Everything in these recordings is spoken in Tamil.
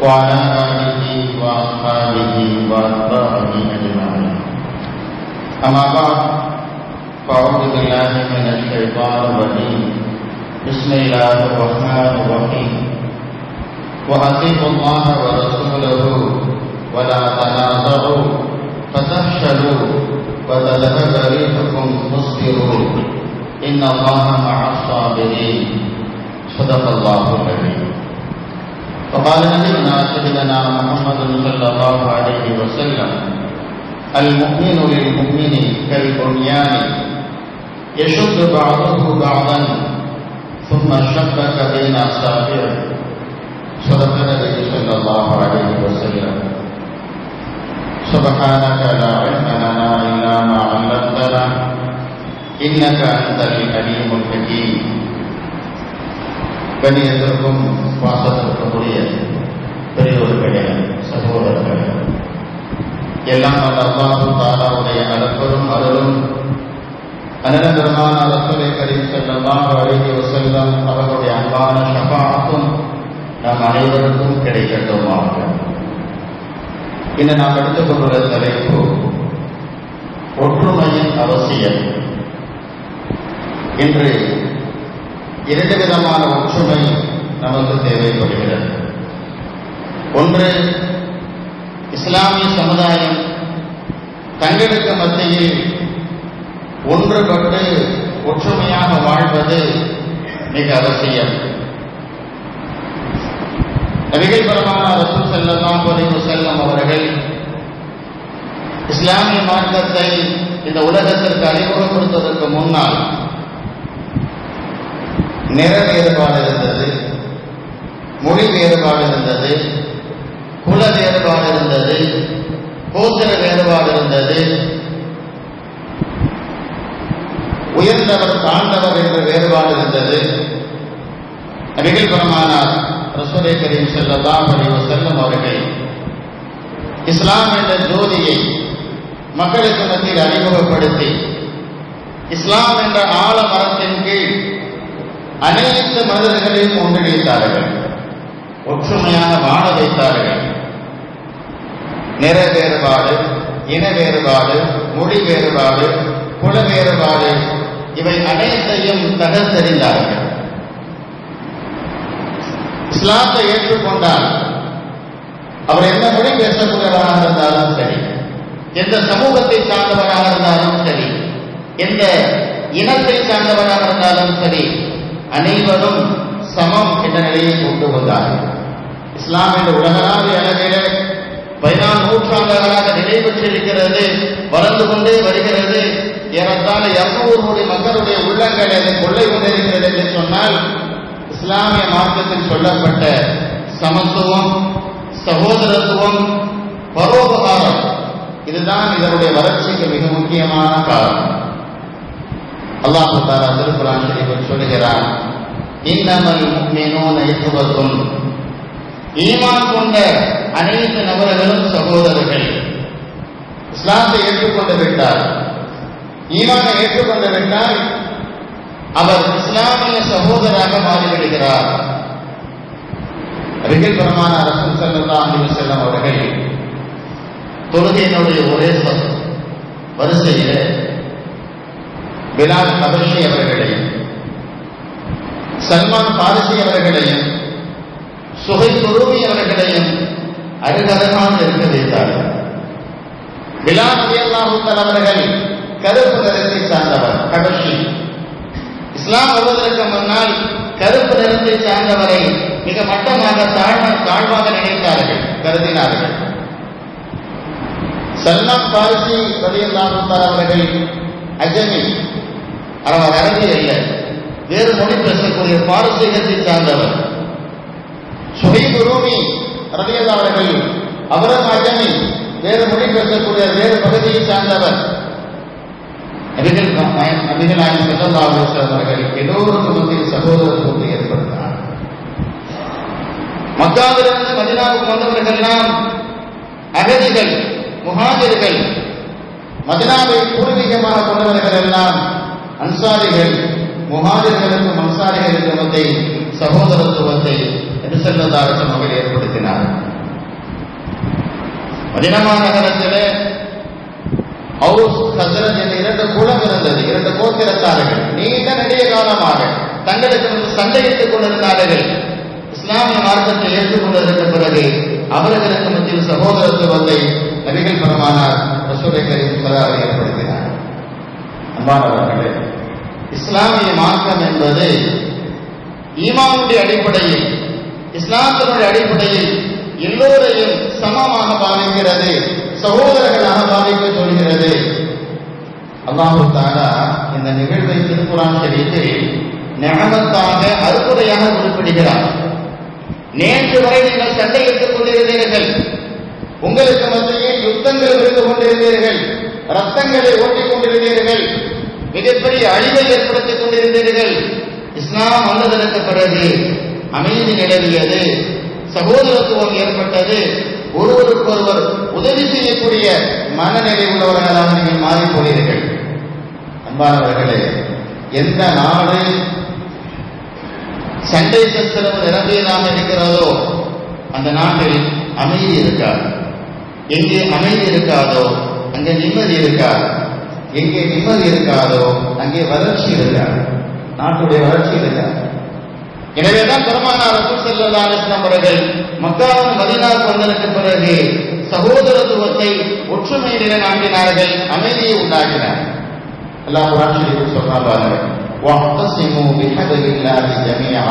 وعلى آله وأصحابه وأتباعه أجمعين. أما بعد، فأعوذ بالله من الشيطان الرجيم. بسم الله الرحمن الرحيم. وأطيعوا الله ورسوله ولا تنازعوا فتفشلوا وتذهب ريحكم واصبروا إن الله مع الصابرين. صدق الله العظيم. وقال نبينا سيدنا محمد صلى الله عليه وسلم: المؤمن للمؤمن كالبنيان يشد بعضه بعضا ثم شبك بين أصابعه. صدق النبي صلى الله عليه وسلم. سبحانك لا علم لنا إلا ما علمتنا إنك أنت العليم الحكيم. கண்ணியத்திற்கும் பாசத்திற்குரிய பெரியோர்களே, சகோதரர்களே, எல்லாம் வல்ல அல்லாஹ் தஆலாவுடைய அருளும் அருளும் அண்ணன் பெருமான ரசூலே கரீம் ஸல்லல்லாஹு அலைஹி வஸல்லம் அவர்களுடைய அன்பான ஷஃபாஅத்தும் நம் அனைவருக்கும் கிடைக்கட்டுமாக. இன்று நாம் எடுத்துக்கொண்டுள்ள தலைப்பு ஒற்றுமையின் அவசியம். இன்று இரண்டு விதமான ஒற்றுமை நமக்கு தேவைப்படுகிறது. ஒன்று, இஸ்லாமிய சமுதாயம் தங்களுக்கு மத்தியில் ஒன்றுபட்டு ஒற்றுமையாக வாழ்வது மிக அவசியம். நபிகள் பெருமானார் ரசூல் ஸல்லல்லாஹு அலைஹி வஸல்லம் அவர்கள் இஸ்லாமிய மார்க்கத்தை இந்த உலகத்திற்கு அறிமுகப்படுத்துவதற்கு முன்னால் நிற வேறுபாடு இருந்தது, மொழி வேறுபாடு இருந்தது, குல வேறுபாடு இருந்தது, கோத்திர வேறுபாடு இருந்தது, உயர்ந்தவர் தாழ்ந்தவர் என்ற வேறுபாடு இருந்தது. நபிகள் பெருமானார் ரசூலே கரீம் ஸல்லல்லாஹு அலைஹி வஸல்லம் அவர்கள் இஸ்லாம் என்ற ஜோதியை மக்களுக்கு மத்தியில் அறிமுகப்படுத்தி இஸ்லாம் என்ற ஆலமரத்தின் கீழ் அனைத்து மனிதர்களையும் ஒன்றிணைத்தார்கள், ஒற்றுமையாக வாழ வைத்தார்கள். நிற வேறுபாடு, இன வேறுபாடு, மொழி வேறுபாடு, குல வேறுபாடு, இவை அனைத்தையும் தகர்த்தெறிந்தார்கள். இஸ்லாத்தை ஏற்றுக்கொண்டால் அவர் எந்த மொழி பேசக்கூடியவராக இருந்தாலும் சரி, எந்த சமூகத்தை சார்ந்தவராக இருந்தாலும் சரி, எந்த இனத்தை சார்ந்தவராக இருந்தாலும் சரி, அனைவரும் சமம் என்ற நிலையை கொண்டு வந்தார்கள். இஸ்லாம் என்ற உலகளாவிய அளவிலே 14 நூற்றாண்டுகளாக நிலை பெற்றிருக்கிறது, வளர்ந்து கொண்டே வருகிறது. ஏறத்தாழ 200 கோடி மக்களுடைய உள்ளங்களை அதை கொள்ளை கொண்டிருக்கிறது என்று சொன்னால், இஸ்லாமிய மார்க்கத்தில் சொல்லப்பட்ட சமத்துவம், சகோதரத்துவம், பரோபகாரம், இதுதான் இதனுடைய வளர்ச்சிக்கு மிக முக்கியமான காரணம். அல்லாஹ் தஆலா திருக்குர்ஆன் ஷரீஃபில் சொல்கிறார்: இன்னமல் முஃமினூன இஹ்வத்துன். ஈமான் கொண்ட அனைத்து நபர்களும் சகோதரர்கள். இஸ்லாத்தை ஏற்றுக்கொண்டு விட்டார், ஈமானை ஏற்றுக்கொண்டு விட்டால் அவர் இஸ்லாமிய சகோதரராக மாறிவிடுகிறார். நபிகள் பெருமானார் ரசூல் ஸல்லல்லாஹு அலைஹி வஸல்லம் அவர்கள் தொழுகையினுடைய ஒரே வரிசையில் பிலால் ஹபஷி அவர்களையும், சல்மான் பாரிசி அவர்களையும், சுஹைப் ரூமி அவர்களையும் அருகருகாக இருக்க வைத்தார்கள். பிலால் ரலியல்லாஹு தஆலா அவர்கள் கருப்பு நிறத்தை சார்ந்தவர், ஹபஷி. இஸ்லாம் வருவதற்கு முன்னால் கருப்பு நிறத்தை சார்ந்தவரை மிக மட்டமாக தாழ்வாக நினைத்தார்கள், கருதினார்கள். சல்மான் பாரிசி ரலியல்லாஹு தஆலா அவர்கள் அஜமி, அவர் அரபி அல்ல, வேறு மொழி பேசக்கூடிய பாரசீகத்தை சார்ந்தவர். சுஹைப் ரூமி ரலியல்லாஹு அவர்கள் அவரும் அஜமி, வேறு மொழி பேசக்கூடிய வேறு பகுதியை சார்ந்தவர். நபிகள் நாயகம் ஸல்லல்லாஹு அலைஹி வஸல்லம் அவர்கள் எல்லோருக்கும் மத்தியில் சகோதரத்துவத்தை ஏற்படுத்தினார். மக்காவிலிருந்து மதீனாவுக்கு வந்தவர்கள் எல்லாம் அகதிகள், முஹாஜிர்கள். மதீனாவை பூர்வீகமாக கொண்டவர்கள் எல்லாம் அன்சாரிகள். முஹாஜிர்களுக்கும் அன்சாரிகளுக்கும் மத்தியில் சகோதரத்துவத்தை நபி ஸல்லல்லாஹு அலைஹி வஸல்லம் அவர்கள் ஏற்படுத்தினார். மதீனா நகரத்தில் அவுஸ் ஹஸ்ரஜ் என்ற 2 குலம் இருந்தது. 2 கோத்திரத்தார்கள் நீண்ட நெடிய காலமாக தங்களுக்கு சண்டையிட்டுக் கொண்டிருந்தார்கள். இஸ்லாமிய மார்க்கத்தை ஏற்றுக்கொண்டதற்கு பிறகு அவர்களுக்கு மத்தியில் சகோதரத்துவத்தை நபிகள் பெருமானார் ரசூலுல்லாஹி ஸல்லல்லாஹு அலைஹி வஸல்லம் ஏற்படுத்தினார். அன்பானவர்களே, இஸ்லாமிய மார்க்கம் என்பது ஈமானுடைய அடிப்படையில், இஸ்லாத்தினுடைய அடிப்படையில் எல்லோரையும் சமமாக பாவிக்கிறது, சகோதரர்களாக பாவிக்க சொல்கிறது. அல்லாஹ் தஆலா இந்த நிகழ்வை திருக்குர்ஆன் ஷரீஃபில் நிஅமத்தாக அற்புதமாக குறிப்பிடுகிறார். நேற்று வரை நீங்கள் சண்டையிட்டுக் கொண்டிருந்தீர்கள், உங்களுக்கு மத்தியில் யுத்தங்கள் இருந்து கொண்டிருந்தீர்கள், ரத்தங்களை ஓட்டிக் கொண்டிருந்தீர்கள், மிகப்பெரிய அழிவை ஏற்படுத்திக் கொண்டிருந்தீர்கள். இஸ்லாம் வந்ததற்கு பிறகு அமைதி நிலவியது, சகோதரத்துவம் ஏற்பட்டது, ஒருவருக்கொருவர் உதவி செய்யக்கூடிய மனநிலை உள்ளவர்களாக நீங்கள் மாறிப் போனீர்கள். அன்பானவர்களே, எந்த நாடு சண்டை சச்சரவு நிரம்பியதாக இருக்கிறதோ அந்த நாட்டில் அமைதி இருக்காது. எங்கே அமைதி இருக்காதோ அங்கே நிம்மதி இருக்காது. எங்கே நிம்மதி இருக்காதோ அங்கே வளர்ச்சி இருக்காது, நாட்டுடைய வளர்ச்சி இருக்காது. எனவேதான் பெருமானார் ரசூல் ஸல்லல்லாஹு அலைஹி வஸல்லம் அவர்கள் மக்காவின் மதீனாவுக்கு வந்ததற்கு பிறகு சகோதரத்துவத்தை ஒற்றுமை நிலைநாட்டினார்கள், அமைதியை உண்டாக்கினார். அல்லாஹ் குர்ஆன் ஷரீஃபில் சொல்றாங்க, வஹ்தஸிமு பிஹப்லில்லாஹி ஜமீஆ,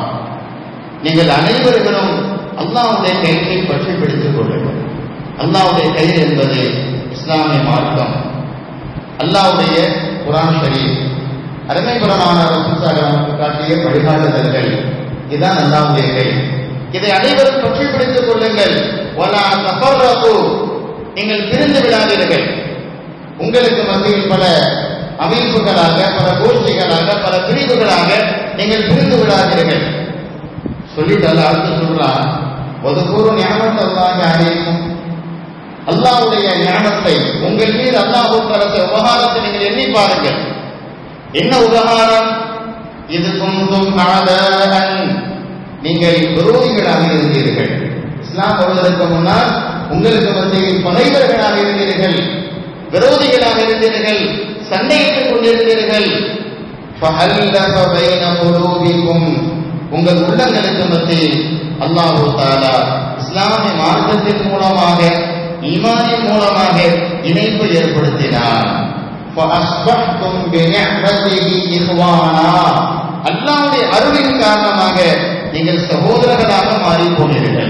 நீங்கள் அனைவர்களும் அல்லாஹ்வுடைய கயிற்றை பற்றி பிடித்துக் கொள்ளுங்கள். அல்லாஹ்வுடைய கயிறு என்பது இஸ்லாமிய மார்க்கம், அல்லாஹ்வுடைய குர்ஆன் ஷரீஃப், அருமை பெருமானார் ரசூல் ஸல்லல்லாஹு அலைஹி வஸல்லம் காட்டிய வழிகாட்டுதல்கள், இதுதான் அல்லாஹ்வுடைய கயிறு. இதை அனைவரும் பற்றி பிடித்துக் கொள்ளுங்கள். வலா தஃபர்ரகு, நீங்கள் பிரிந்து விடாதீர்கள். உங்களுக்கு மத்தியில் பல அமைப்புகளாக, பல கோஷ்டிகளாக, பல பிரிவுகளாக நீங்கள் பிரிந்து விடாதீர்கள். சொல்லிட்டு அல்லாஹ் அடுத்து சொல்றான், வதுகுரு நிஅமத்தல்லாஹி அலைக்கும், அல்லாஹ்வுடைய நிஅமத்தை உங்கள் மீது அல்லாஹ் தரத்த உபகாரத்தை நீங்கள் எண்ணி பாருங்கள். என்ன உபகாரம்? இது குந்தும் ஆதான், நீங்கள் விரோதிகளாக இருந்தீர்கள். இஸ்லாம் வருவதற்கு முன்னால் உங்களுக்கு மத்தியில் பகைவர்களாக இருந்தீர்கள், விரோதிகளாக இருந்தீர்கள், சண்டையிட்டுக் கொண்டிருந்தீர்கள். ஃபஅல்லஃப பைன குலூபிக்கும், உங்கள் உள்ளங்களுக்கு மத்தியில் அல்லாஹ் தஆலா இஸ்லாமிய மார்க்கத்தின் மூலமாக, ஈமானின் மூலமாக இணைப்பு ஏற்படுத்தினார். ஃபஅஸ்பஹ்தும் பிநிஅமதிஹி இஹ்வானா, அல்லாஹ்வுடைய அருளின் காரணமாக நீங்கள் சகோதரர்களாக மாறி போனீர்கள்.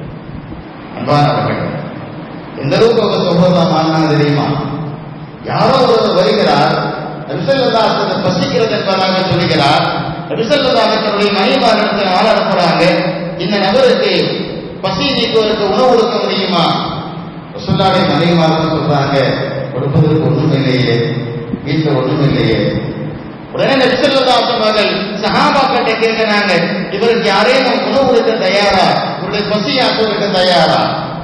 அன்பானவர்களே, எந்த அளவுக்கு ஒரு சகோதரன் மாறினா தெரியுமா? யாரோ ஒருவர் வருகிறார், நபி ஸல்லல்லாஹு அலைஹி வஸல்லம் பசிக்கிறது என்பதாக சொல்கிறார். நபி ஸல்லல்லாஹு அலைஹி வஸல்லம் மனைவிமாரிடத்தில் ஆள் அனுப்புறாங்க, இந்த நபருக்கு பசி நீக்குவதற்கு உணவு கொடுக்க முடியுமா? ரசூலுல்லாஹி மனைவிமார்கள் சொல்றாங்க, கொடுப்பதற்கு ஒன்றும் இல்லையே, வீட்டில் ஒன்றும் இல்லையே. உடனே நபி ஸல்லல்லாஹு அலைஹி வஸல்லம் சஹாபாக்கிட்ட கேட்கிறாங்க, இவருக்கு யாரேனும் உணவு கொடுக்க தயாரா, இவருடைய பசியாக்குவதற்கு தயாரா?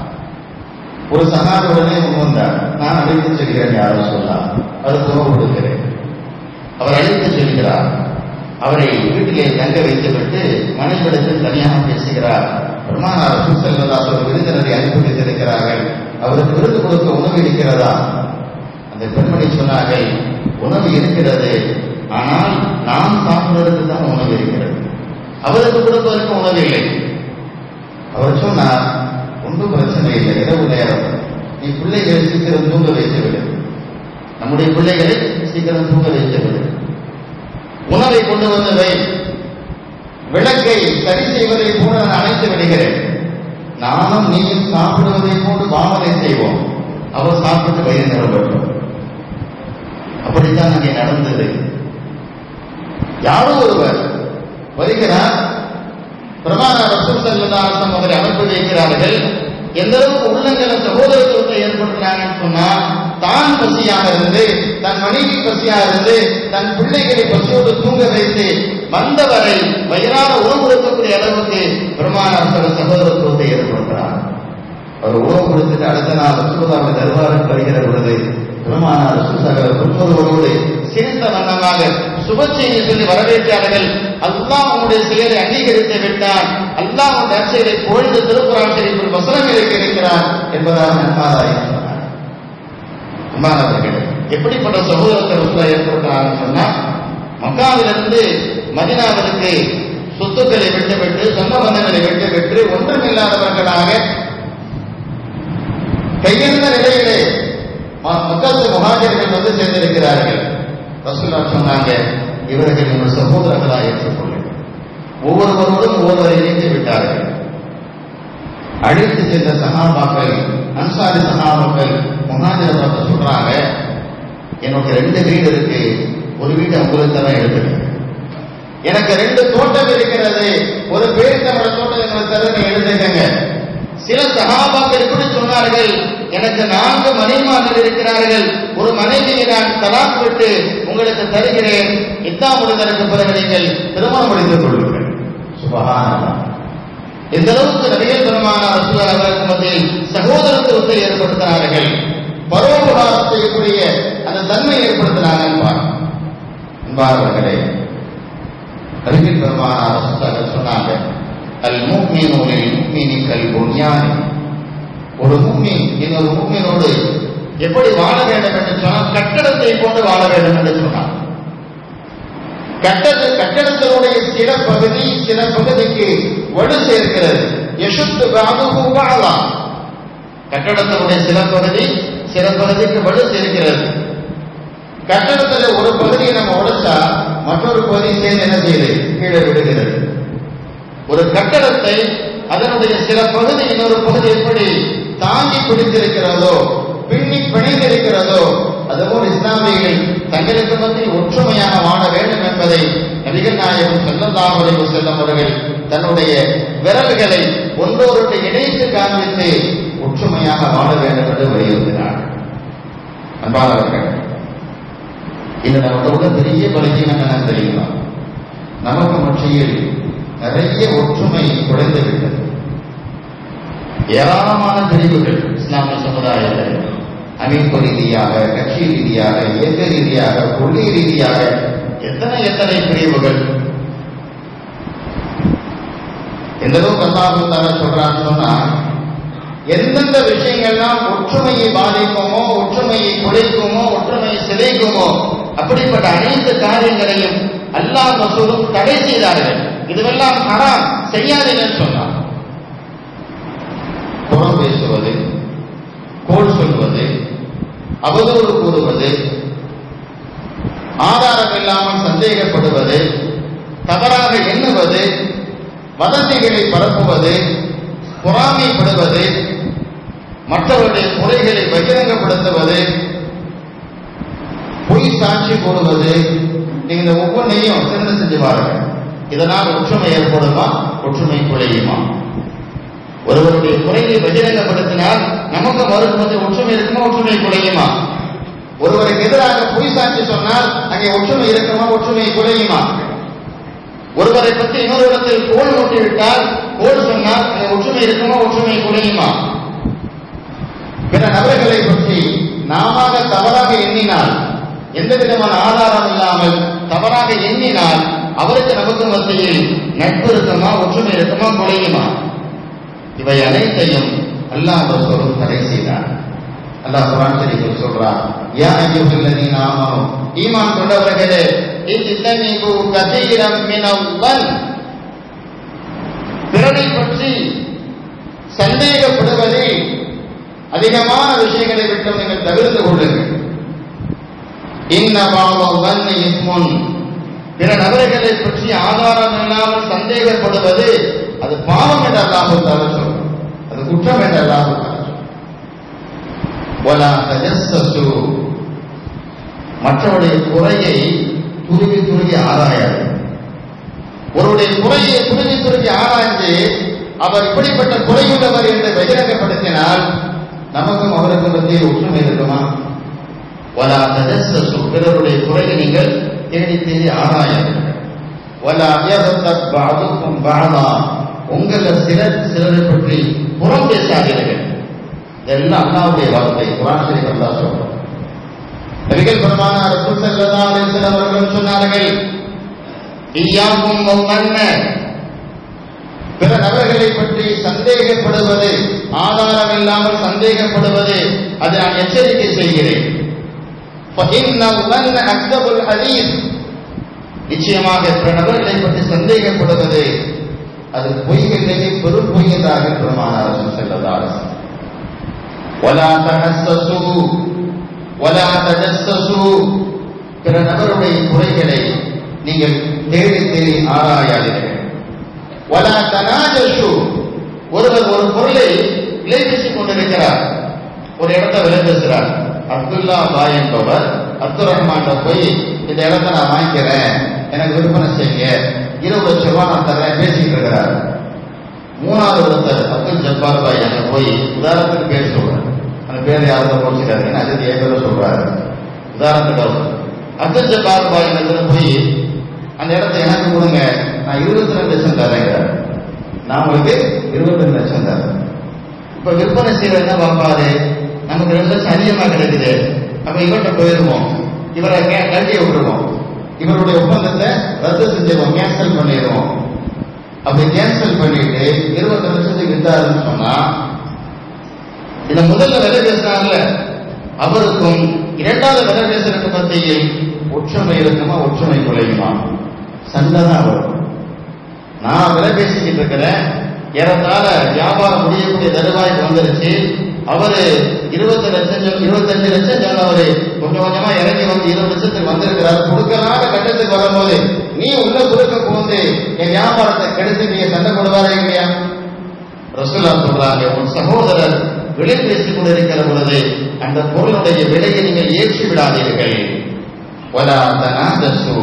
ஒரு சஹாபி உடனே முன்வந்தார், நான் அழைத்து செல்கிறேன் யாரும் சொல்லலாம், அவருக்கு உணவு கொடுக்கிறேன். அவர் அழைத்து செல்கிறார், அவரை வீட்டிலே தங்க வைத்துவிட்டு மனைவிடத்தில் தனியாக பேசுகிறார். பெருமானார் ரசூல் ஸல்லல்லாஹு அலைஹி வஸல்லம் விருந்தினரை அனுப்பி வைத்திருக்கிறார்கள், அவருக்கு விருந்து கொடுக்க உணவு இருக்கிறதா? அந்த பெண்மணி சொன்னார்கள், உணவு இருக்கிறது, ஆனால் நாம் சாப்பிடுவதற்கு தான் உணவு இருக்கிறது, அவருக்கு கொடுப்பதற்கு உணவு இல்லை. அவர் சொன்னார், ஒன்றும் பிரச்சனை இல்லை, இரவு நேரம் நீ பிள்ளைகளை சீக்கிரம் தூங்க வைத்துவிடு, நம்முடைய பிள்ளைகளை சீக்கிரம் தூங்க வைத்துவிடு, உணவை கொண்டு வந்து வை, விளக்கை சரி செய்வதை போல நான் அணைத்து விடுகிறேன், நானும் நீயும் சாப்பிடுவதை போன்று பாவனை செய்வோம், அவர் சாப்பிட்டு வயிறு நிரம்பட்டும். அப்படித்தான் அங்கே நடந்தது. யாரோ ஒருவர் வருகிறார், பெருமானார் ரசூல் ஸல்லல்லாஹு அலைஹி வஸல்லம் அவரை அனுப்பி வைக்கிறார்கள். எந்த அளவுக்கு உள்ளங்களை சகோதரத்துவத்தை ஏற்படுத்தினாங்கன்னு சொன்னா, தான் பசியாக இருந்து, தன் மனைவி பசியாக இருந்து, தன் பிள்ளைகளை பசியோடு தூங்க வைத்து வந்தவரை வயிறான உணவு கொடுக்கக்கூடிய அளவுக்கு பெருமானார் சகோதரத்துவத்தை ஏற்படுத்தினார். அவர் உணவு கொடுத்துட்டு அடுத்த நாள் ரசூலுல்லாஹி தர்பாருக்கு வருகிற பொழுது பெருமானார் ரசூலுல்லாஹி புன்முறுவலோடு சிரித்த வண்ணமாக சுப செய்தி சொல்லி வரவேற்றார்கள். அல்லாஹ் உன்னுடைய செயலை அங்கீகரித்து விட்டான், அல்லாஹ் உன் நற்செயலை புகழ்ந்து திருக்குர்ஆன் ஷரீஃபில் வசனம் இருக்கிறார் என்று என்பதாக நன்மாராயம் சொன்னார். அம்மானவர்கள் எப்படிப்பட்ட சகோதரத்தை ரசூலுல்லாஹ் ஏற்படுத்தினார்னு சொன்னா, மக்காவிலிருந்து மதீனாவிற்கு சொத்துக்களை விட்டுவிட்டு சொந்த பந்தங்களை விட்டுவிட்டு ஒன்றுமில்லாதவர்களாக கையெழுந்த நிலையிலே மக்கள் முஹாஜிர்கள் வந்து சேர்ந்திருக்கிறார்கள். ரசூலுல்லாஹ் சொன்னாங்க, இவர்கள் உங்கள் சகோதரர்களாக ஏற்றுக்கொள்ளுங்கள். ஒவ்வொருவரோடும் ஒவ்வொருவரை இணைத்து விட்டார்கள். அழைத்து சென்ற சஹாபாக்கள், அன்சாரி சஹாபாக்கள் முஹாஜிரை பார்த்து சொல்றாங்க, எனக்கு 2 வீடு இருக்கு, ஒரு வீட்டை உங்களுக்கு தான் எடுத்துக்க. எனக்கு 2 தோட்டம் இருக்கிறது, ஒரு பேரித்தமிழ தோட்டம் எங்களுக்கு தர எடுத்துக்கங்க. சில சஹாபாக்கள் இப்படி சொன்னார்கள், எனக்கு 4 மனைவிமார்கள் இருக்கிறார்கள், ஒரு மனைவியை நான் தலாக் விட்டு உங்களுக்கு தருகிறேன், இஸ்லாம் முடிந்ததற்கு பிறகு நீங்கள் திருமணம் முடித்துக் கொள்ளுங்கள். சுப்ஹானல்லாஹ். இந்த அளவுக்கு நபிகள் பெருமானார் ரசூலுல்லாஹி அவர்களுக்கு மத்தியில் சகோதரத்துவத்தை ஏற்படுத்தினார்கள், பரோபகாரம் செய்யக்கூடிய அந்த தன்மை ஏற்படுத்தினார்கள். அன்பார்ந்தவர்களே, நபிகள் பெருமானார் ரசூலுல்லாஹி சொன்னாங்க, அல் முஃமினு லில் முஃமினி கல் புன்யான். ஒரு முஃமின் இன்னொரு முஃமினோடு எப்படி வாழ வேண்டும் என்று சொன்னால் கட்டடத்தை போன்று வாழ வேண்டும் என்று சொன்னார். கட்டடத்தினுடைய சில பகுதிக்கு வலு சேர்க்கிறது. யஷுத்து பஅதுஹு பஅதா. கட்டடத்தினுடைய சில பகுதிக்கு வலு சேர்க்கிறது. கட்டடத்தில் ஒரு பகுதியை நம்ம உடைச்சா மற்றொரு பகுதி சேர்ந்து என்ன செய்யுது? கீழே விடுகிறது. ஒரு கட்டடத்தை அதனுடைய சில பகுதி இன்னொரு பகுதி எப்படி தாங்கி பிடித்திருக்கிறதோ, பின்னி பிணைந்திருக்கிறதோ, அதுபோல் இஸ்லாமியர்கள் தங்களுக்கு மத்தியில் ஒற்றுமையாக வாழ வேண்டும் என்பதை நபிகள் நாயகம் ஸல்லல்லாஹு அலைஹி வஸல்லம் அவர்கள் தன்னுடைய விரல்களை ஒன்றோடு இணைத்து காண்பித்து ஒற்றுமையாக வாழ வேண்டும் என்று வலியுறுத்தினார். அன்பானவர்கள், இந்த நம்மளோட பெரிய பலகீனம் என்ன தெரியுமா? நமக்கு மத்தியில் நிறைய ஒற்றுமை குறைந்துவிட்டது. ஏராளமான பிரிவுகள் இஸ்லாமிய சமுதாயத்தில் அமைப்பு ரீதியாக, கட்சி ரீதியாக, இயக்க ரீதியாக, கொள்கை ரீதியாக எத்தனை பிரிவுகள். எந்த அளவுக்கு அல்லாஹ் தஆலா சொல்றான்னு சொன்னா, எந்தெந்த விஷயங்கள்லாம் ஒற்றுமையை பாதிக்குமோ, ஒற்றுமையை குலைக்குமோ, ஒற்றுமையை சிதைக்குமோ, அப்படிப்பட்ட அனைத்து காரியங்களையும் அல்லாஹ் ரசூலும் தடை செய்தார்கள். இதுவெல்லாம் ஹராம், செய்யாதீங்கன்னு சொன்னார். புறம் பேசுவது, கோல் சொல்வது, அவதூறு கூறுவது, ஆதாரம் இல்லாமல் சந்தேகப்படுவது, தவறாக எண்ணுவது, வதந்திகளை பரப்புவது, பொறாமைப்படுவது, மற்றவருடைய குறைகளை பகிரங்கப்படுத்துவது, பொய் சாட்சி கூறுவது, நீங்க இந்த ஒவ்வொன்றையும் சிறந்து செஞ்சு பாருங்க. இதனால் ஒற்றுமை ஏற்படுமா? ஒற்றுமை குறையுமா? ஒருவருடைய குறையை பகிரங்கப்படுத்தினால் நமக்கு மறுபடி ஒற்றுமை இருக்குமா? ஒற்றுமை குறையுமா? ஒருவருக்கு எதிராக பொய் சாட்சி சொன்னால் அங்கே ஒற்றுமை இருக்குமா? ஒற்றுமை குறையுமா? ஒருவரை பற்றி இன்னொரு இடத்தில் கோல் மூட்டிவிட்டால், கோல் சொன்னால் அங்கே ஒற்றுமை இருக்குமா? ஒற்றுமை குறையுமா? பிற நபர்களை பற்றி நாம தவறாக எண்ணினால், எந்த விதமான ஆதாரம் இல்லாமல் தவறாக எண்ணினால், அவருக்கு நமக்கு மத்தியில் நட்பு இருக்குமா? ஒற்றுமை இருக்குமா? குறையுமா? இவை அனைத்தையும் அல்லாஹ் ரசூலும் தடை செய்தார். அல்லாஹ் குர்ஆன் ஷரீஃபில் சொல்றார், யா அய்யுஹல்லதீன ஆமனூ, ஈமான் கொண்டவர்களே, இஜ்தனிபு கதீரம் மினல் வன், பிறரை பற்றி சந்தேகப்படுவதில் அதிகமான விஷயங்களை விட்டு நீங்கள் தவிர்த்து கொள்ளுங்கள். இன்ன பஅத வன்னி இஸ்முன், பிற நபர்களை பற்றி ஆதாரம் இல்லாமல் சந்தேகப்படுவது அது பாவம் என்று அல்லாஹ் தஆலா சொல்றார். அது குற்றம் என்று அல்லாஹ் தஆலா சொல்றார். வலா தஜஸ்ஸசு, மற்றவருடைய குறையை துருவி ஆராயாது. ஒருவருடைய குறையை துருவி ஆராய்ந்து அவர் இப்படிப்பட்ட குறையுள்ளவர் என்று பகிரங்கப்படுத்தினால் நமக்கும் அவருக்கு மத்தியில் ஒற்றுமை இருக்குமா? வலா தஜஸ்ஸசு, பிறருடைய குறையை நீங்கள் தேடி ஆராயாதீர்கள். வலா யக்தப் பஅதுக்கும் பஅதா, உங்கள சிலரை பற்றி புறம் பேசாதீர்கள். இதெல்லாம் அல்லாஹ்வுடைய வார்த்தை, குர்ஆன் ஷரீஃப் அல்லாஹ் சொல்றார். நபிகள் பெருமானார் ரசூல் ஸல்லல்லாஹு அலைஹி வஸல்லம் அவர்கள் சொன்னார்கள், இய்யாக்கும் வல்மன்ன, பிற நபர்களை பற்றி சந்தேகப்படுவது, ஆதாரம் இல்லாமல் சந்தேகப்படுவது அதை நான் எச்சரிக்கை செய்கிறேன். நிச்சயமாக பிற நபர்களை பற்றி சந்தேகப்படுவது அது பொய்களிலேயே பெரும் பொய் என்றார்கள் பெருமானார் ஸல்லல்லாஹு அலைஹி வஸல்லம். வலா தஹஸ்ஸஸு வலா தஜஸ்ஸஸு, பிற நபருடைய குறைகளை நீங்கள் தேடி தேடி ஆராயாதீர்கள். வலா தனாஜஷு, ஒருவர் ஒரு பொருளை விலை பேசிக் கொண்டிருக்கிறார், ஒரு இடத்தை விலை பேசுகிறார். அப்துல்லா பாய் என்பவர் அப்துல் ரஹ்மான் போய் இந்த இடத்தை நான் வாங்கிக்கிறேன், எனக்கு விற்பனை செய்ய 20 லட்சம் ரூபாய் நான் தரேன் பேசிட்டு இருக்கிறார். மூணாவது ஒருத்தர் அப்துல் ஜப்பார் பாய் அங்க போய் உதாரணத்துக்கு பேர் சொல்றாரு, அந்த பேரை யாரும் போச்சுக்காரு, அது ஏதோ சொல்றாரு. உதாரணத்துக்கு அப்துல் ஜப்பார் பாய் இடத்துல போய் அந்த இடத்த எனக்கு கொடுங்க, நான் 22 லட்சம் தரேங்கிறார். நான் உங்களுக்கு 22 லட்சம் தரேன். இப்ப விற்பனை செய்யறது என்ன பார்ப்பாரு, நமக்கு 2 லட்சம் அதிகமா கிடைக்குது, அப்ப இவர்கிட்ட போயிருவோம், இவரை கல்வியை விட்டுருவோம், இவருடைய ஒப்பந்தத்தை ரத்து செஞ்சிருவோம், கேன்சல் பண்ணிடுவோம். அப்படி கேன்சல் பண்ணிட்டு 20 லட்சத்துக்கு வித்தாருன்னு சொன்னா, இந்த முதல்ல விலை பேசினார்ல அவருக்கும் இரண்டாவது விலை பேசுறதுக்கு மத்தியில் ஒற்றுமை இருக்குமா, ஒற்றுமை குறையுமா? சண்டை தான் வரும். நான் விலை பேசிக்கிட்டு இருக்கிறேன், ஏறத்தாழ வியாபாரம் முடியக்கூடிய தருவாய்க்கு வந்துருச்சு. அவரு 20 லட்சம் 25 லட்சம் சொன்னவரு கொஞ்சம் கொஞ்சமா இறங்கி வந்து 20 லட்சத்துக்கு வந்திருக்கிறார். கொடுக்கலாத கட்டத்துக்கு வரும்போது நீ உள்ள கொடுக்க போந்து என் வியாபாரத்தை கெடுத்து நீங்க சண்டை போடுவாரே இல்லையா? ரசூலுல்லாஹ் சொல்றாங்க, உன் சகோதரர் விலை பேசிக் கொண்டிருக்கிற பொழுது அந்த பொருளுடைய விலையை நீங்கள் ஏற்றி விடாதீர்கள். வலா தனாஜஸு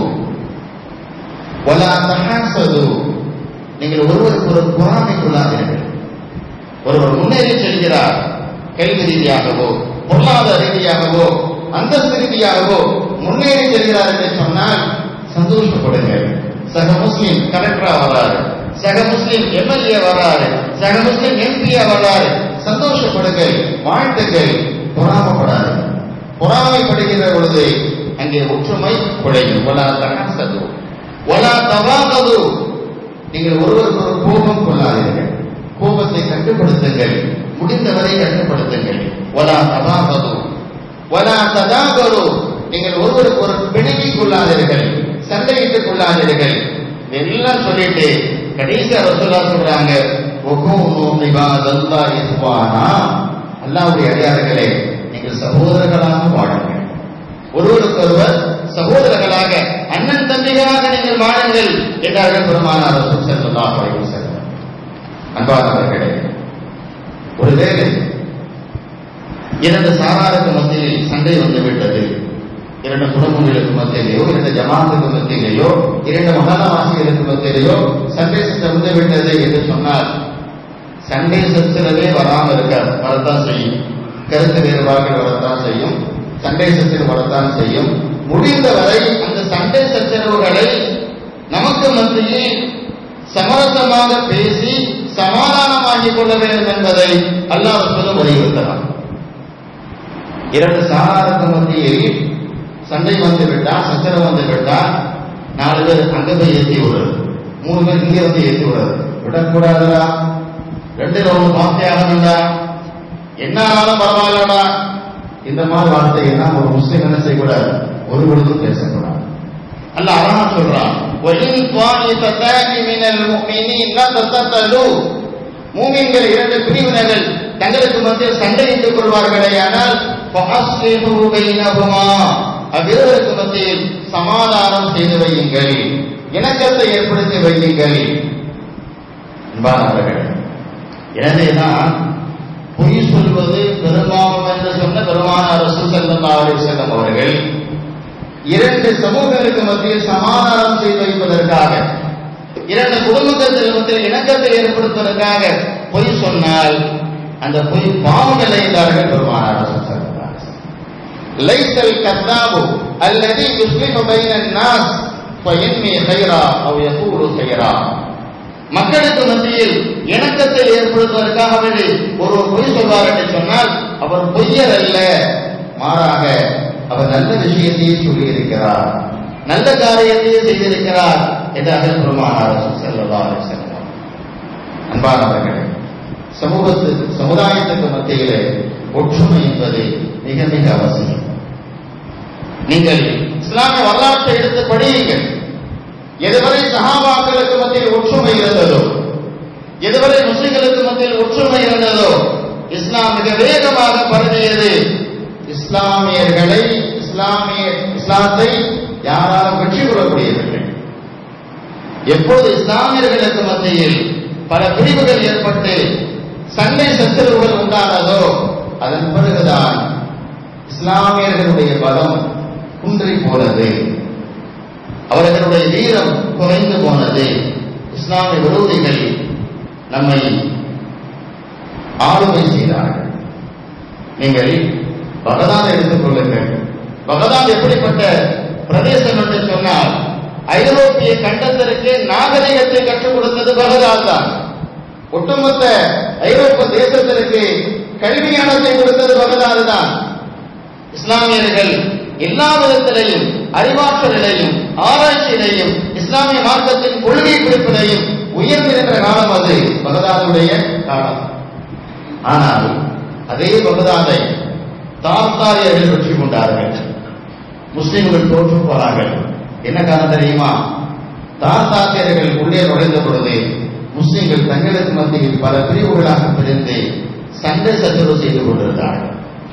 வலா தஹாஸது, நீங்கள் ஒருவருக்கு ஒரு பொறாமை கொள்ளாதீர்கள். ஒருவர் முன்னேறி செல்கிறார், கல்வி ரீதியாகவோ பொருளாதார ரீதியாகவோ அந்தஸ்து ரீதியாகவோ முன்னேறி செல்கிறார் என்று சொன்னால் சந்தோஷப்படுங்கள். சக முஸ்லிம் கலெக்டரா வர்றாரு, சக முஸ்லிம் எம்எல்ஏ வர்றாரு, சக முஸ்லிம் எம்பியா வர்றாரு, சந்தோஷப்படுங்கள், வாழ்த்துக்கள், பொறாமப்படாது. பொறாமைப்படுகிற பொழுது அங்கே ஒற்றுமை குறையும். வலா தஹஸது வலா தவாகது, நீங்கள் ஒருவருக்கு ஒரு கோபம் கொள்ளாதீர்கள், கோபத்தை கட்டுப்படுத்துங்கள், முடிந்தவரை கட்டுப்படுத்துங்கள். வலா தபாகது வலா ததாகரு, நீங்கள் ஒருவருக்கு ஒரு பிணைப்பிக் கொள்ளாதீர்கள், சண்டையிட்டுக் கொள்ளாதீர்கள். எல்லாம் சொல்லிட்டு கடைசியா ரசூலுல்லாஹ் சொல்றாங்க, வகூனு இபாதல்லாஹி இஹ்வானா, அல்லாஹ்வுடைய அடியார்களே நீங்கள் சகோதரர்களாக வாழுங்கள், ஒருவருக்கொருவர் சகோதரர்களாக அண்ணன் தம்பிகளாக நீங்கள் வாழுங்கள் என்றார்கள் பெருமானார் ரசூல் ஸல்லல்லாஹு அலைஹி வஸல்லம். அன்பானவர்களே, ஒருவேளை 2 சாராருக்கு மத்தியில் சண்டை வந்துவிட்டது, 2 குடும்பங்களுக்கு மத்தியிலேயோ 2 ஜமாத்துக்கு மத்தியிலேயோ 2 மகாவாசிகளுக்கு மத்தியிலேயோ சண்டை வந்து விட்டது என்று சொன்னால், சண்டை சச்சரவே வராமல் இருக்க வரத்தான் செய்யும், கருத்து வேறுபாடுகள் வரத்தான் செய்யும், சண்டை சச்சரவு வரத்தான் செய்யும். முடிந்தவரை அந்த சண்டை சச்சரவுகளை நமக்கு மத்தியில் சமரசமாக பேசி சமாதானமாகிக் கொள்ள வேண்டும் என்பதை அல்லாஹ் ரசூல் வலியுறுத்தலாம். 2 சாராருக்கு மத்தியில் சண்டை வந்து விட்டால், சச்சரவு வந்து விட்டால், 4 பேர் அங்க போய் ஏற்றி விடுறது, 3 பேர் இங்கே வந்து ஏற்றி விடுறது, விடக்கூடாதுடா, 2 1 வார்த்தையாக வேண்டா, என்ன ஆனாலும் பரவாயில்லடா, இந்த மாதிரி வார்த்தை எல்லாம் ஒரு முஸ்லிம் என்ன செய்யக்கூடாது, ஒரு பொழுதும் பேசக்கூடாது. அல்லாஹ் அழகா சொல்றான், மூமின்கள் 2 பிரிவினர்கள் தங்களுக்கு மத்தியில் சண்டையிட்டுக் கொள்வார்களேயானால் அவ்விருவருக்கு மத்தியில் சமாதானம் செய்து வையுங்கள், இணக்கத்தை ஏற்படுத்தி வையுங்கள். அன்பானவர்களே, எனவேதான் பொய் சொல்வது பெரும்பாவம் என்று சொன்ன பெருமானார் ரசூல் ஸல்லல்லாஹு அலைஹி வஸல்லம் அவர்கள் 2 சமூகங்களுக்கு மத்தியில் சமாதானம் செய்து வைப்பதற்காக, 2 குடும்பங்களுக்கு மத்தியில் இணக்கத்தை ஏற்படுத்துவதற்காக பொய் சொன்னால் அந்த பொய் பாவம் இல்லை என்றார்கள் பெருமானார் ரசூல் ஸல்லல்லாஹு அலைஹி வஸல்லம். லைஸல் கذாபு அல்லதி யுஸ்லிஹு பைனன் நாஸ் ஃபயன்மி கைரா அவ் யகூலு கைரா, மக்களுக்கு மத்தியில் இணக்கத்தை ஏற்படுத்துவதற்காக வேண்டி ஒருவர் பொய் சொல்வார் என்று சொன்னால் அவர் பொய்யர் அல்ல, மாறாக அவர் நல்ல விஷயத்தையே சொல்லியிருக்கிறார், நல்ல காரியத்தையே செய்திருக்கிறார் என்றார்கள் பெருமானார் ரசூல் ஸல்லல்லாஹு அலைஹி வஸல்லம். அன்பானவர்களே, சமுதாயத்துக்கு மத்தியிலே ஒற்றுமை என்பது மிக மிக அவசியம். நீங்கள் இஸ்லாமிய வரலாற்றை எடுத்து படியுங்கள். எதுவரை சஹாபாக்களுக்கு மத்தியில் ஒற்றுமை இருந்ததோ, எதுவரை முஸ்லிம்களுக்கு மத்தியில் ஒற்றுமை இருந்ததோ, இஸ்லாம் மிக வேகமாக பரவியது. இஸ்லாமியர்களை இஸ்லாத்தை யாராலும் வெற்றி கொள்ள முடியவில்லை. எப்போது இஸ்லாமியர்களுக்கு மத்தியில் பல பிரிவுகள் ஏற்பட்டு சண்டை சச்சரவுகள் உண்டானதோ, அதன் பிறகுதான் இஸ்லாமியர்களுடைய பலம் குன்றி போனது, அவர்களுடைய வீரம் குறைந்து போனது. இஸ்லாமிய விரோதிகள் நம்மை ஆளுமை செய்தார்கள். நீங்கள் பகதாத் எடுத்துக் கொள்ளுங்கள். பகதாத் எப்படிப்பட்ட பிரதேசம் என்று சொன்னால், ஐரோப்பிய கண்டத்திற்கு நாகரிகத்தை கற்றுக் கொடுத்தது பகதாத் தான். ஒட்டுமொத்த ஐரோப்பிய தேசத்திற்கு கல்வியானத்தை கொடுத்தது பகதாத் தான். இஸ்லாமியர்கள் எல்லா விதத்திலையும், அறிவாற்றலிலையும், ஆராய்ச்சியிலையும், இஸ்லாமிய மார்க்கத்தின் கொள்கை பிடிப்பிலையும் உயர்ந்திருக்கிற காலம் அது பகதாதுடைய காலம். ஆனால் அதே பகதாதை தார்த்தாரியர்கள் வெற்றி கொண்டார்கள். முஸ்லிம்கள் தோற்று போனார்கள். என்ன காரணம் தெரியுமா? தார்த்தாரியர்கள் உள்ளே நுழைந்த பொழுது முஸ்லிம்கள் தங்களுக்கு மத்தியில் பல பிரிவுகளாக பிரிந்து சண்டை சச்சரவு செய்து கொண்டிருந்தார்கள்.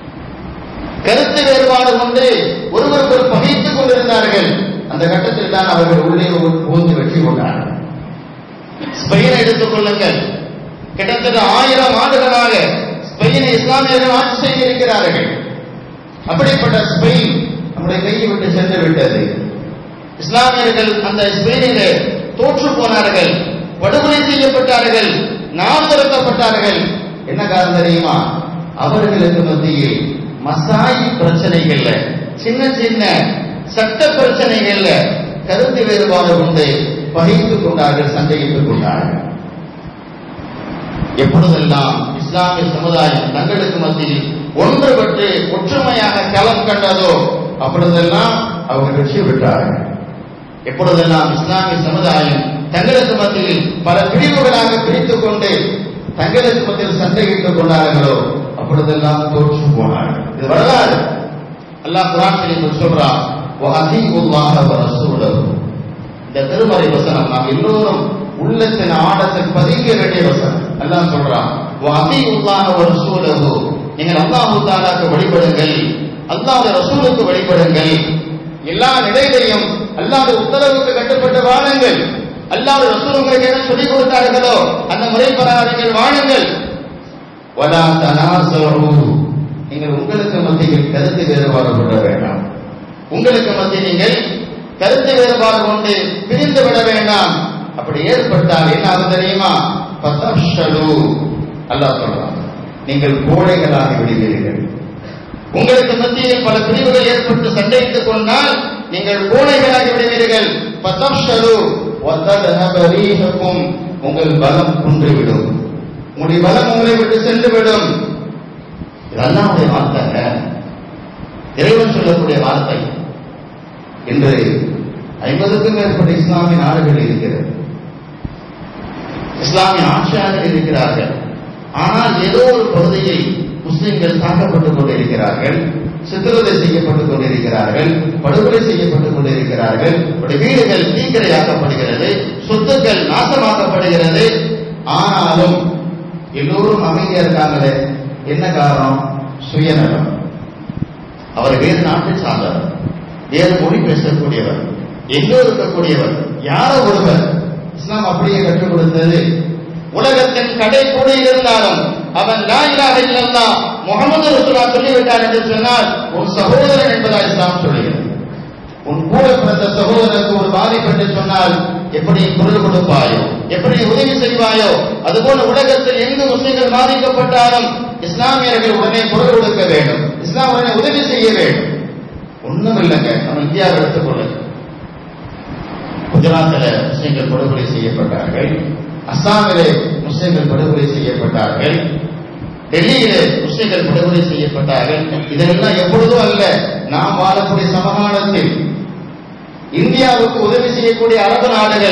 கருத்து வேறுபாடு கொண்டு ஒருவருக்கு பகைத்துக் கொண்டிருந்தார்கள். அந்த கட்டத்தில் தான் அவர்கள் உள்ளே புகுந்து வெற்றி கொண்டார்கள். ஸ்பெயினை எடுத்துக் கொள்ளுங்கள். கிட்டத்தட்ட 1000 ஆண்டுகளாக ஸ்பெயினை இஸ்லாமியர்கள் ஆட்சி செய்திருக்கிறார்கள். அப்படிப்பட்ட ஸ்பெயின் நம்முடைய கையை விட்டு சென்று விட்டது. இஸ்லாமியர்கள் அந்த ஸ்பெயினிலே தோற்று போனார்கள், படுகொலை செய்யப்பட்டார்கள், நாடு கடத்தப்பட்டார்கள். என்ன காரணம் தெரியுமா? அவர்களுக்கு மத்தியில் மசாயி பிரச்சனைகள்ல, சின்ன சின்ன சட்ட பிரச்சனைகள்ல கருத்து வேறுபாடு கொண்டு பகைத்துக் கொண்டார்கள், சண்டையிட்டுக் கொண்டார்கள். எப்பொழுதெல்லாம் இஸ்லாமிய சமுதாயம் தங்களுக்கு மத்தியில் ஒன்றுபட்டு ஒற்றுமையாக களம் கண்டதோ, அப்பொழுதெல்லாம் அவர்கள் வெற்றி பெற்றார்கள். எப்பொழுதெல்லாம் இஸ்லாமிய சமுதாயம் தங்களுக்கு மத்தியில் பல பிரிவுகளாக பிரித்துக் கொண்டு தங்களுக்கு மத்தியில் சண்டையிட்டுக் கொண்டார்களோ, அப்பொழுதெல்லாம் தோற்று போனார்கள். இது வரலாறு. அல்லாஹ் குர்ஆனில் சொல்றான், வஅதீஉல்லாஹ வரசூலஹு. இந்த திருமறை வசனம் நாம் எல்லோரும் உள்ளத்தின் ஆழத்தில் பதிக்க வேண்டிய வசனம். அல்லாஹ் சொல்றான், வஅதீஉல்லாஹ வரசூலஹு. நீங்கள் அல்லாஹ் தஆலாக்கு வழிபடுங்கள், அல்லாஹ்வுடைய ரசூலுக்கு வழிபடுங்கள். எல்லா நிலையிலையும் அல்லாஹ்வுடைய உத்தரவுக்கு கட்டுப்பட்டு வாழுங்கள். அல்லாஹ்வுடைய ரசூல் உங்களுக்கு என்ன சொல்லிக் கொடுத்தார்களோ அந்த முறை பிரகாரம் வாழுங்கள். வலா தனாஸரு. நீங்கள் உங்களுக்கு மத்தியில் கருத்து வேறுபாடு கொள்ள வேண்டாம். உங்களுக்கு மத்தியில் நீங்கள் கருத்து வேறுபாடு கொண்டு பிரிந்து விட வேண்டாம். அப்படி ஏற்பட்டால் என்ன ஆகும் தெரியுமா? ஃபதஃஷலு. அல்லாஹ் சொல்றான், நீங்கள் கோழைகளாகி விடுவீர்கள். உங்களுக்கு மத்தியில் பல பிரிவுகள் ஏற்பட்டு சண்டையிட்டுக் கொண்டால் நீங்கள் கோழைகளாகி விடுவீர்கள். ஃபதஃஷலு வததஹப ரீஹுக்கும். உங்கள் பலம் குன்றிவிடும், உங்களுடைய பலம் உங்களை விட்டு சென்று விடும். இதெல்லாம் வார்த்தை, இறைவன் சொல்லக்கூடிய வார்த்தை. இன்று 50க்கும் மேற்பட்ட இஸ்லாமிய நாடுகள் இருக்கிறது, இஸ்லாமிய ஆட்சியாளர்கள் இருக்கிறார்கள். ஆனால் ஏதோ ஒரு பகுதியில் முஸ்லிம்கள் தாக்கப்பட்டுக் கொண்டிருக்கிறார்கள், சித்திரவதை செய்யப்பட்டுக் கொண்டிருக்கிறார்கள், படுகொலை செய்யப்பட்டுக் கொண்டிருக்கிறார்கள், வீடுகள் தீக்கிரையாக்கப்படுகிறது, சொத்துக்கள் நாசமாக்கப்படுகிறது. ஆனாலும் எல்லோரும் அமைதியா இருக்காங்களே. என்ன காரணம்? சுயநலம். அவர் வேறு நாட்டை சார்ந்தவர், வேறு மொழி பேசக்கூடியவர், எங்கோ இருக்கக்கூடியவர், யாரோ ஒருவர். இஸ்லாம் அப்படியே கற்றுக் கொடுத்தது. உலகத்தின் கடை கூட இருந்தாலும் அவன் லா இலாஹ இல்லல்லாஹ் முஹம்மது ரசூலுல்லாஹ் சொல்லிவிட்டார் என்று சொன்னால் உன் சகோதரன் என்பதா இஸ்லாம் சொல்லுகிறது. உன் கூட பிறந்த சகோதரனுக்கு ஒரு பாதிப்பு என்று சொன்னால் எப்படி குரல் கொடுப்பாயோ, எப்படி உதவி செய்வாயோ, அதுபோல உலகத்தில் எங்கு முஸ்லிம்கள் பாதிக்கப்பட்டாலும் இஸ்லாமியர்கள் உடனே குரல் கொடுக்க வேண்டும், இஸ்லாம் உடனே உதவி செய்ய வேண்டும். ஒண்ணும் இல்லைங்க. நம்ம இந்தியாவை எடுத்துக்கொள்ளுங்க. குஜராத்தில் முஸ்லிம்கள் படுகொலை செய்யப்பட்டார்கள், அஸ்ஸாமிலே முஸ்லிம்கள் படுகொலை செய்யப்பட்டார்கள், டெல்லியிலே முஸ்லிம்கள் படுகொலை செய்யப்பட்டார்கள். இதெல்லாம் எப்பொழுதும் அல்ல, நாம் வாழக்கூடிய சமகாலத்தில். இந்தியாவுக்கு உதவி செய்யக்கூடிய அரபு நாடுகள்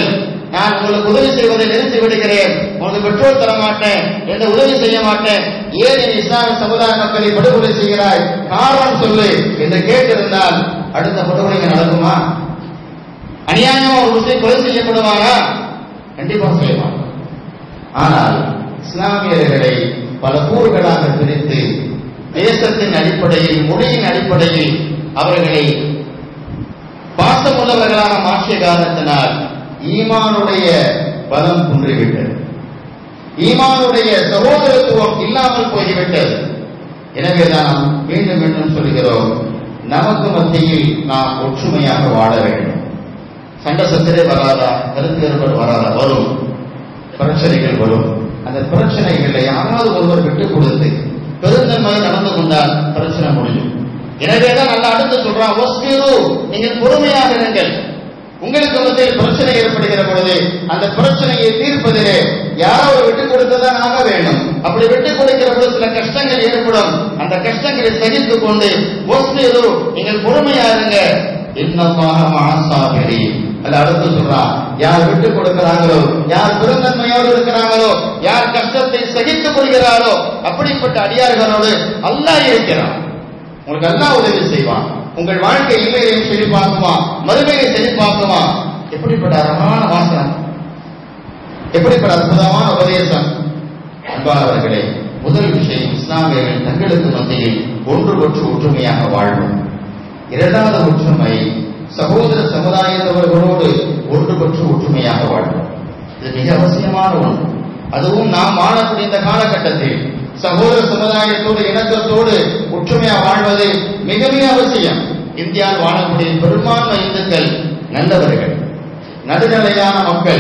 நான் உங்களுக்கு உதவி செய்வதை நிறுத்தி விடுகிறேன், உங்களுக்கு பெட்ரோல் தர மாட்டேன், எந்த உதவி செய்ய மாட்டேன், ஏன் நீ இஸ்லாமிய சமுதாய மக்களை படுகொலை செய்கிறாய், காரணம் சொல்லு என்று கேட்டிருந்தால் அடுத்த படுகொலை நடக்குமா? அநியாயமா ஒரு முஸ்லிம் கொலை செய்யப்படுவாரா? கண்டிப்பா செய்வார். ஆனால் இஸ்லாமியர்களை பல கூறுகளாக பிரித்து தேசத்தின் அடிப்படையில், மொழியின் அடிப்படையில் அவர்களை பாசமுள்ளவர்களாக மாற்றிய காரணத்தினால் ஈமானுடைய பலம் குன்றிவிட்டது, ஈமானுடைய சகோதரத்துவம் இல்லாமல் போய்விட்டது. எனவேதான் நாம் மீண்டும் மீண்டும் சொல்கிறோம், நமக்கு மத்தியில் நாம் ஒற்றுமையாக வாழ வேண்டும். சண்டை சச்சரே வராதா, கருத்து வேறுபாடு வராதா? வரும், பிரச்சனைகள் வரும். அந்த பிரச்சனைகளை யாராவது ஒருவர் விட்டுக் கொடுத்து பெருந்தன்மையை நடந்து கொண்டால் பிரச்சனை முடியும். எனவேதான் நல்லா அடுத்து சொல்றான், நீங்கள் பொறுமையாக இருங்கள். உங்களுக்கு மத்தியில் பிரச்சனை ஏற்படுகிற பொழுது அந்த பிரச்சனையை தீர்ப்பதிலே யாரோ விட்டுக் கொடுத்துதான் ஆக வேண்டும். அப்படி விட்டுக் கொடுக்கிற பொழுது சில கஷ்டங்கள் ஏற்படும். அந்த கஷ்டங்களை சகித்துக் கொண்டு நீங்கள் பொறுமையா இருங்க. இன்னமாக மனசாபரி அல்ல அடுத்து சொல்றான், யார் விட்டுக் கொடுக்கிறாங்களோ, யார் பெருந்தன்மையோடு இருக்கிறாங்களோ, யார் கஷ்டத்தை சகித்துக் கொள்கிறாரோ அப்படிப்பட்ட அடியார்களோடு அல்லாஹ் இருக்கிறான். உங்களுக்கு அல்லாஹ் உதவி செய்வான். உங்கள் வாழ்க்கை இன்மையை செழிப்பாக்குமா, மறுமையை செழிப்பாக்குமா. எப்படிப்பட்ட அழகான வாசனம், எப்படிப்பட்ட அற்புதமான உபதேசம். அன்பானவர்களே, முதல் விஷயம் இஸ்லாமியர்கள் தங்களுக்கு மத்தியில் ஒன்றுபட்டு ஒற்றுமையாக வாழும். இரண்டாவது ஒற்றுமை சகோதர சமுதாயத்தவர்களோடு ஒன்றுபட்டு ஒற்றுமையாக வாழும். இது மிக அவசியமான ஒன்று. அதுவும் நாம் வாழக்கூடிய இந்த காலகட்டத்தில் சகோதர சமுதாயத்தோடு இணக்கத்தோடு ஒற்றுமையாக வாழ்வது மிக மிக அவசியம். இந்தியாவில் வாழக்கூடிய பெரும்பான்மை இந்துக்கள் நல்லவர்கள், நடுநிலையான மக்கள்,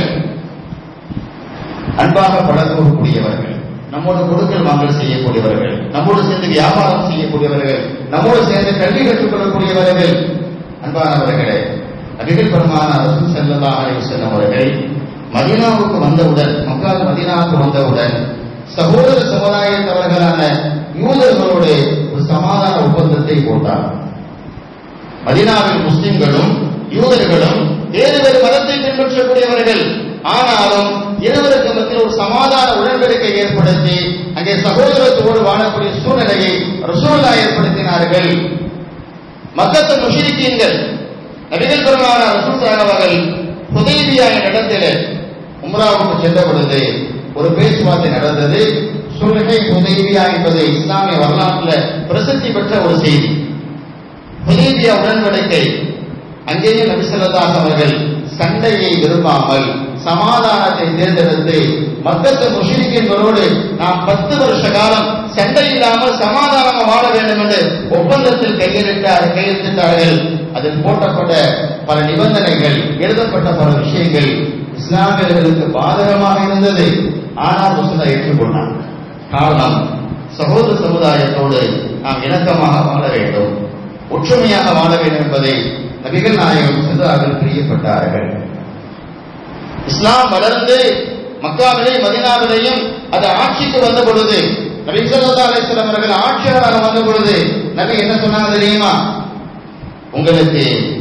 அன்பாக பழகக்கூடியவர்கள், நம்மோடு கொடுக்கல் வாங்கல் செய்யக்கூடியவர்கள், நம்மோடு சேர்ந்து வியாபாரம் செய்யக்கூடியவர்கள், நம்மோடு சேர்ந்து கல்வி கற்றுக் கொள்ளக்கூடியவர்கள். அன்பானவர்களே, நபிகள் பெருமான ரசூல் ஸல்லல்லாஹு அலைஹி வஸல்லம் அவர்கள் மதீனாவுக்கு வந்தவுடன், மக்கள் மதீனாவுக்கு வந்தவுடன் சகோதர சமுதாயத்தவர்களான யூதர்களோடு ஒரு சமாதான ஒப்பந்தத்தை போட்டார். மதீனாவில் முஸ்லிம்களும் யூதர்களும் வேறு வேறு மதத்தை பின்பற்றக்கூடியவர்கள், ஆனாலும் இருவருக்கு மத்தியில் ஒரு சமாதான உடன்படிக்கை ஏற்படுத்தி அங்கே சகோதரத்தோடு வாழக்கூடிய சூழ்நிலையை ரசூலுல்லாஹ் ஏற்படுத்தினார்கள். மக்கத்து முஷ்ரிக்கீன்கள் நபிகள் பெருமான ரசூலுல்லாஹ் அவர்கள் ஹுதைபியா என்ற இடத்திலே உம்ராவுக்கு சென்ற பொழுது ஒரு பேச்சுவார்த்தை நடந்தது. சுல்ஹே ஹுதைபியா என்பது இஸ்லாமிய வரலாற்றில் பிரசித்தி பெற்ற ஒரு செய்தி. ஹுதைபியா உடன்படிக்கை, அங்கேயே நபி ஸல்லல்லாஹு அலைஹி அவர்கள் சண்டையை விரும்பாமல் சமாதானத்தை தேர்ந்தெடுத்து மக்கத்து முஷ்ரிக்கீன்களோடு நாம் 10 வருஷ காலம் சண்டை இல்லாமல் சமாதானமாக வாழ வேண்டும் என்று ஒப்பந்தத்தில் கையெழுத்திட்டார்கள். அதில் போட்டப்பட்ட பல நிபந்தனைகள், எழுதப்பட்ட பல விஷயங்கள் இஸ்லாமியர்களுக்கு பாதகமாக இருந்தது. ஆனால் ரசூலுல்லாஹ் ஏற்றுக்கொண்டார். காரணம், சகோதர சமுதாயத்தோடு நாம் இணக்கமாக வாழ வேண்டும், ஒற்றுமையாக வாழ வேண்டும் என்பதை நபிகள் நாயகம் ஸல்லல்லாஹு பிரியப்பட்டார்கள். இஸ்லாம் வளர்ந்து மக்காவிலேயும் மதீனாவிலேயும் அது ஆட்சிக்கு வந்த பொழுது, நபி ஸல்லல்லாஹு அலைஹி வஸல்லம் அவர்கள் ஆட்சியாளராக வந்த பொழுது நபி என்ன சொன்னாங்க தெரியுமா? உங்களுக்கு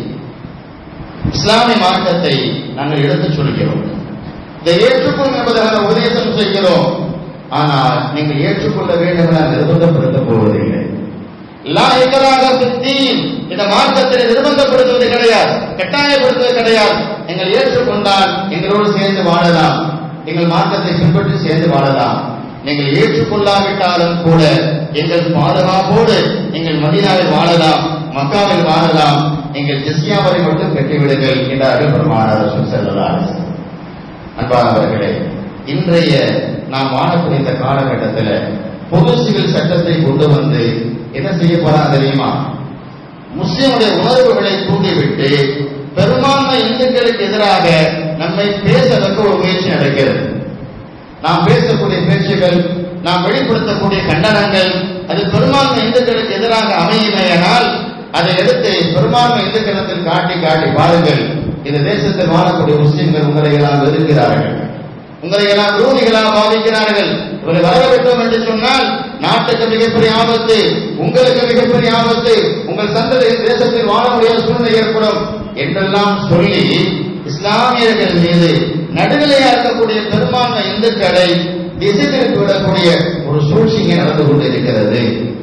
இஸ்லாமிய மார்க்கத்தை நாங்கள் எடுத்துச் சொல்கிறோம், இதை ஏற்றுக்கொள்ளும் என்பதாக உபதேசம் செய்கிறோம். ஆனால் நீங்கள் ஏற்றுக்கொள்ள வேண்டும் என நிர்பந்தப்படுத்த போவதில்லை. லா இக்ராஹ ஃபித்தீன், இந்த மார்க்கத்தை நிர்பந்தப்படுத்துவது கிடையாது, கட்டாயப்படுத்துவது கிடையாது. நீங்கள் ஏற்றுக்கொண்டால் எங்களோடு சேர்ந்து வாழலாம், எங்கள் மார்க்கத்தை பின்பற்றி சேர்ந்து வாழலாம். நீங்கள் ஏற்றுக்கொள்ளாவிட்டாலும் கூட எங்கள் பாதுகாப்போடு நீங்கள் மதீனாவில் வாழலாம், மக்காவில் வாழலாம், நீங்கள் ஜிஸ்யாவை மட்டும் கட்டிவிடுங்கள் என்றார்கள் பெருமானார் ரசூல் ஸல்லல்லாஹு அலைஹி வஸல்லம். அன்பானவர்களே, இன்றைய நாம் வாழக்கூடிய இந்த காலகட்டத்தில் பொது சிவில் சட்டத்தை கொண்டு வந்து என்ன செய்ய போறாங்க தெரியுமா? முஸ்லிமுடைய உணர்வுகளை தூண்டிவிட்டு பெரும்பான்மை இந்துக்களுக்கு எதிராக நம்மை பேச வைக்க ஒரு முயற்சி நடக்கிறது. நாம் பேசக்கூடிய பேச்சுகள், நாம் வெளிப்படுத்தக்கூடிய கண்டனங்கள் அது பெரும்பான்மை இந்துக்களுக்கு எதிராக அமையுமேயானால் அதை எடுத்து பெரும்பான்மை இந்துக்களத்தில் காட்டி காட்டி பாருங்கள், இந்த தேசத்தில் வாழக்கூடிய முஸ்லிம்கள் உங்களை எல்லாம் வெறுக்கிறார்கள், உங்களை எல்லாம் விரோதிகளாக பாதிக்கிறார்கள், இவரை வர வேண்டும் என்று சொன்னால் நாட்டுக்கு மிகப்பெரிய ஆபத்து, உங்களுக்கு மிகப்பெரிய ஆபத்து, உங்கள் சந்ததி தேசத்தில் வாழ முடியாத சூழ்நிலை ஏற்படும் என்றெல்லாம் சொல்லி இஸ்லாமியர்கள் மீது நடுநிலையா இருக்கக்கூடிய பெரும்பான்மை இந்துக்களை திசை திருப்பி விடக்கூடிய ஒரு சூழ்ச்சியை நடந்து கொண்டிருக்கிறது.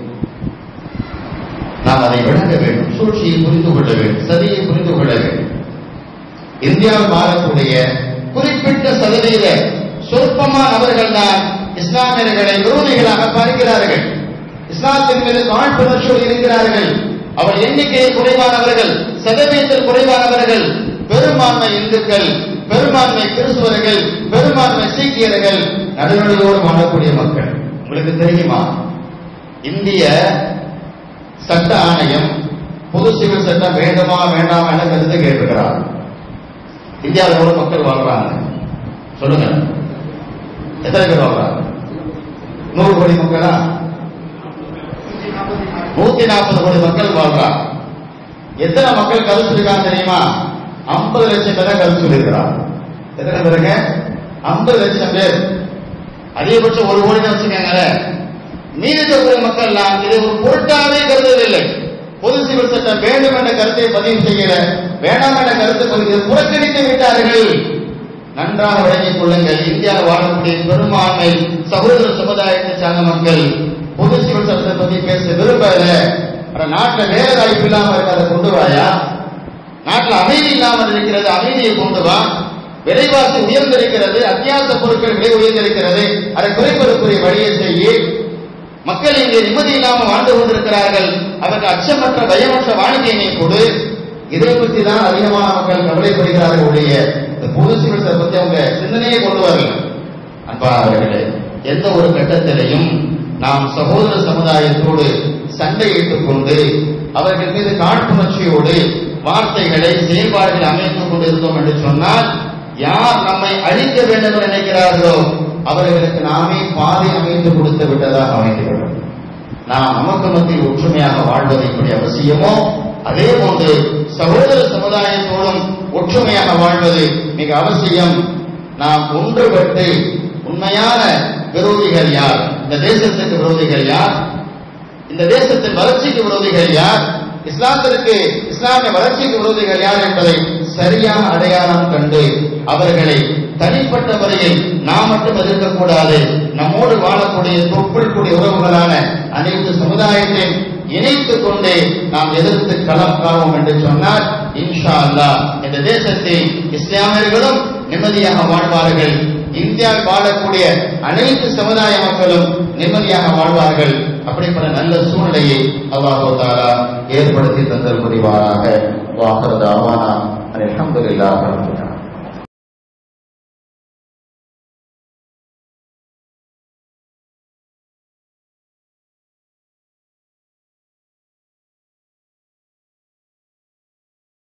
நாம் அதை விளங்க வேண்டும், சூழ்ச்சியை புரிந்து கொள்ள வேண்டும், சதியை புரிந்து கொள்ள வேண்டும். இந்தியாவில் வாழக்கூடிய குறிப்பிட்ட சதவீத சொற்பமான நபர்கள் தான் இஸ்லாமியர்களை விரோதிகளாக பார்க்கிறார்கள், இஸ்லாத்தின் மீது காழ்ப்புணர்ச்சியோடு இருக்கிறார்கள். அவர் எண்ணிக்கையில் குறைவானவர்கள், சதவீதத்தில் குறைவானவர்கள். பெரும்பான்மை இந்துக்கள், பெரும்பான்மை கிறிஸ்துவர்கள், பெரும்பான்மை சீக்கியர்கள், நடுநிலையோடு வாழக்கூடிய மக்கள். உங்களுக்கு தெரியுமா, இந்திய சட்ட ஆணையம் பொது சிவில் சட்டம் வேண்டுமா வேண்டாமா என கருத்து கேட்டிருக்கிறார். இந்தியாவில் எவ்வளவு மக்கள் வாழ்றாங்க சொல்லுங்க, எத்தனை பேர் வாழ்றாங்க? 100 கோடி மக்களா? 140 கோடி மக்கள் வாழ்றாங்க. எத்தனை மக்கள் கருத்து சொல்லிருக்காங்க தெரியுமா? 50 லட்சம் பேரை கருத்து சொல்லியிருக்கிறார். எத்தனை பேருங்க? 50 லட்சம் பேர். அதிகபட்சம் 1 கோடி வச்சுக்கோங்க. மீதி இருக்கிற மக்கள் எல்லாம் இதை ஒரு பொருட்டாவே கருதவில்லை. பொது சிவில் சட்டம் வேண்டும் என்ற கருத்தை பதிவு செய்யல, வேண்டாம் என்ற கருத்தை புறக்கணித்து விட்டார்கள். நன்றாக விளங்கிக் கொள்ளுங்கள், இந்தியாவில் வாழக்கூடிய பெரும்பான்மை சகோதர சமுதாயத்தை சார்ந்த மக்கள் பொது சிவில் சட்டத்தை பத்தி பேச விரும்பல. நாட்டில் வேலை வாய்ப்பு இல்லாமல் இருக்கிறத கொண்டு வாயா, நாட்டில் அமைதி இல்லாமல் இருக்கிறது, அமைதியை கொண்டு வா. விலைவாசி உயர்ந்திருக்கிறது, அத்தியாவச பொருட்கள் விலை உயர்ந்திருக்கிறது, அதை குறைப்பதற்குரிய வழியை செய்ய. மக்கள் இங்கே நிம்மதி இல்லாமல் வாழ்ந்து கொண்டிருக்கிறார்கள், அதற்கு அச்சமற்ற பயமற்ற வாழ்க்கையினை கொடு. இதை பற்றி தான் அதிகமான மக்கள் கவலைப்படுகிறார்கள். உடைய பொது சிவில் சட்டத்தை பற்றி அவங்க சிந்தனையை கொண்டு வரல. அன்பானவர்களே, எந்த ஒரு கட்டத்திலையும் நாம் சகோதர சமுதாயத்தோடு சண்டையிட்டுக் கொண்டு அவர்கள் மீது காழ்ப்புணர்ச்சியோடு வார்த்தைகளை செயல்பாடுகளை அமைத்துக் கொண்டிருந்தோம் என்று சொன்னால், யார் நம்மை அழிக்க வேண்டும் என்று நினைக்கிறார்களோ அவர்களுக்கு நாமே பாதை அமைத்து கொடுத்து விட்டதாக அமைக்கிறது. நாம் நமக்கு மத்தியில் ஒற்றுமையாக வாழ்வது எப்படி அவசியமோ அதே போன்று சகோதர சமுதாயத்தோடும் ஒற்றுமையாக வாழ்வது மிக அவசியம். நாம் ஒன்றுபட்டு உண்மையான விரோதிகள் யார், இந்த தேசத்துக்கு விரோதிகள் யார், இந்த தேசத்தின் வளர்ச்சிக்கு விரோதிகள் யார், இஸ்லாத்திற்கு இஸ்லாமிய வளர்ச்சிக்கு விரோதிகள் யார் என்பதை சரியான அடையாளம் கண்டு அவர்களை தனிப்பட்ட முறையில் நாம் மட்டும் எதிர்க்கக்கூடாது, நம்மோடு வாழக்கூடிய தொப்புள்கூடிய உறவுகளான அனைத்து சமுதாயத்தையும் இணைத்துக் கொண்டு நாம் எதிர்த்து களம் காவோம் என்று சொன்னால், இன்ஷா அல்லாஹ் இந்த தேசத்தில் இஸ்லாமியர்களும் நிம்மதியாக வாழ்வார்கள், இந்தியாவில் வாழக்கூடிய அனைத்து சமுதாய மக்களும் நிம்மதியாக வாழ்வார்கள். அப்படிப்பட்ட நல்ல சூழ்நிலையை அல்லாஹ் தஆலா ஏற்படுத்தி தந்தல் புரிவாராக. வாஹிரு தஅவானா அல்ஹம்துலில்லாஹி.